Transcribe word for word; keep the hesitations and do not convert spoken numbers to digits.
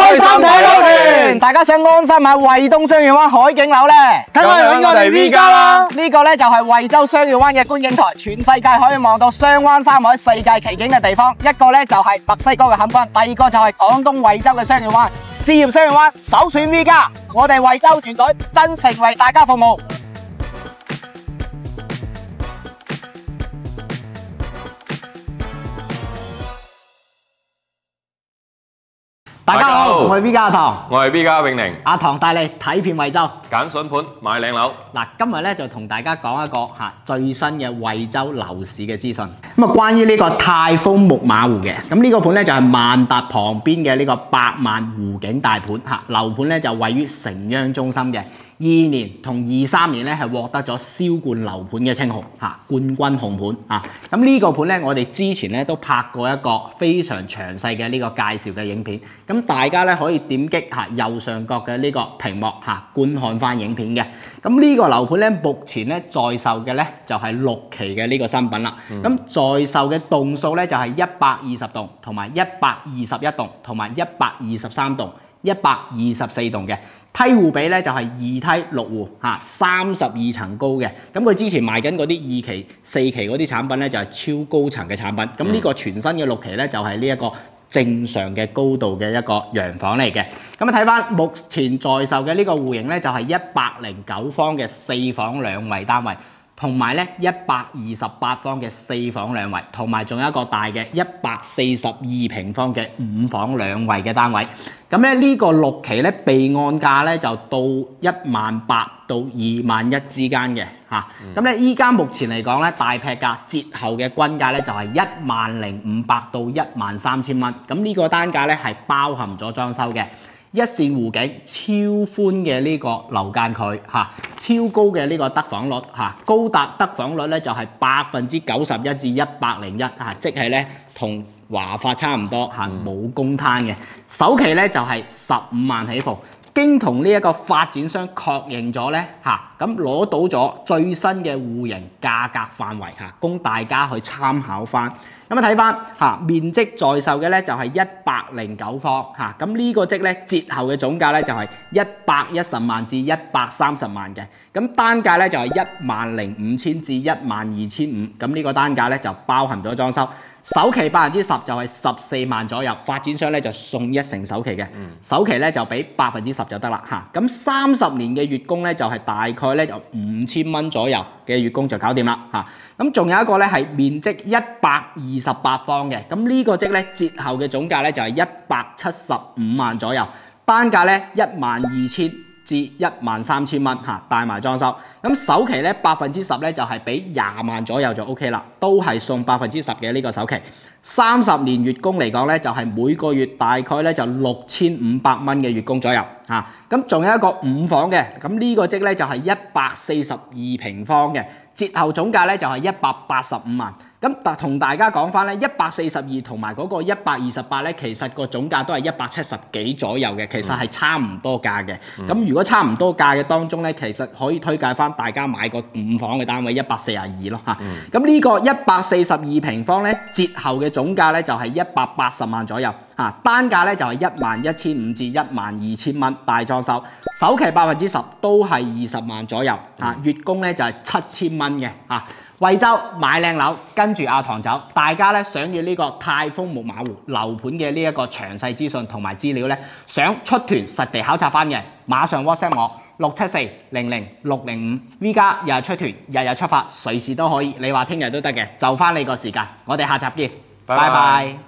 開心睇樓團，大家想安心買惠東雙月灣海景樓咧， 梗係揾我哋 V 家啦。 呢個咧就係惠州雙月灣嘅觀景台，全世界可以望到雙灣三海世界奇景嘅地方。一個咧就係墨西哥嘅坎灣，第二個就係廣東惠州嘅雙月灣。置業雙月灣首選 V 家，我哋惠州團隊真誠為大家服務。大家好，我係 V 家阿唐， 我係 V 家永寧。 阿唐帶你睇遍惠州， 揀筍盤買靚樓。 嗱，今日咧就同大家講一個嚇最新嘅惠州樓市嘅資訊。咁啊，關於呢個泰豐木馬湖嘅，咁呢個盤咧就係萬達旁邊嘅呢個百萬湖景大盤嚇，樓盤咧就位於城央中心嘅。二年同二三年咧係獲得咗銷冠樓盤嘅稱號嚇，冠軍紅盤啊！咁呢個盤咧，我哋之前咧都拍過一個非常詳細嘅呢個介紹嘅影片，咁大家咧可以點擊嚇右上角嘅呢個屏幕嚇觀看翻影片嘅。咁呢個樓盤咧，目前咧在售嘅咧就係六期嘅呢個新品啦。咁、嗯、在售嘅棟數咧就係一百二十棟，同埋一百二十一棟，同埋一百二十三棟，一百二十四棟嘅。梯戶比咧就係二梯六戶嚇，三十二層高嘅。咁佢之前賣緊嗰啲二期、四期嗰啲產品咧就係超高層嘅產品。咁呢個全新嘅六期咧就係呢一個正常嘅高度嘅一個洋房嚟嘅。咁啊睇翻目前在售嘅呢個戶型咧就係一百零九方嘅四房兩衛單位，同埋咧一百二十八方嘅四房兩衛，同埋仲有一個大嘅一百四十二平方嘅五房兩衛嘅單位。咁咧呢個六期咧備案價咧就到一萬八到二萬一之間嘅嚇。咁咧依家目前嚟講咧大劈價折後嘅均價咧就係一萬零五百到一萬三千蚊。咁呢個單價咧係包含咗裝修嘅。一線湖景，超寬嘅呢個樓間距嚇，超高嘅呢個得房率嚇，高達得房率咧就係百分之九十一至一百零一嚇，即係咧同華發差唔多嚇，冇公攤嘅。首期咧就係十五萬起步，經同呢一個發展商確認咗咧嚇，咁攞到咗最新嘅戶型價格範圍嚇，供大家去參考翻。咁啊睇翻嚇面積在售嘅咧就係一百零九方嚇，咁呢個即咧折後嘅總價咧就係一百一十萬至一百三十萬嘅，咁單價咧就係一萬零五千至一萬二千五，咁呢個單價咧就包含咗裝修，首期百分之十就係十四萬左右，發展商咧就送一成首期嘅，嗯、首期咧就俾百分之十就得啦嚇，咁三十年嘅月供咧就係大概咧就五千蚊左右嘅月供就搞掂啦嚇，咁仲有一個咧係面積一百二十八方嘅，咁呢個即咧折後嘅總價咧就係一百七十五萬左右，單價咧一萬二千至一萬三千蚊嚇，帶埋裝修。咁首期咧百分之十咧就係俾廿萬左右就 O K 啦，都係送百分之十嘅呢個首期。三十年月供嚟講咧就係每個月大概咧就六千五百蚊嘅月供左右嚇。咁仲有一個五房嘅，咁呢個即咧就係一百四十二平方嘅，折後總價咧就係一百八十五萬。咁同大家講翻咧，一百四十二同埋嗰個一百二十八咧，其實個總價都係一百七十幾左右嘅，其實係差唔多價嘅。咁、嗯、如果差唔多價嘅當中咧，其實可以推介翻大家買個五房嘅單位一百四十二咯嚇。咁呢、嗯、個一百四十二平方咧，折後嘅總價咧就係一百八十萬左右嚇，單價咧就係一萬一千五至一萬二千蚊帶裝修，首期百分之十都係二十萬左右嚇，月供咧就係七千蚊嘅嚇。惠州買靚樓，跟住阿唐走。大家咧想要呢個泰豐木馬湖樓盤嘅呢一個詳細資訊同埋資料咧，想出團實地考察翻嘅，馬上 WhatsApp 我六七四零零六零五 V 家日日出團，日日出發，隨時都可以。你話聽日都得嘅，就翻你個時間。我哋下集見，拜拜。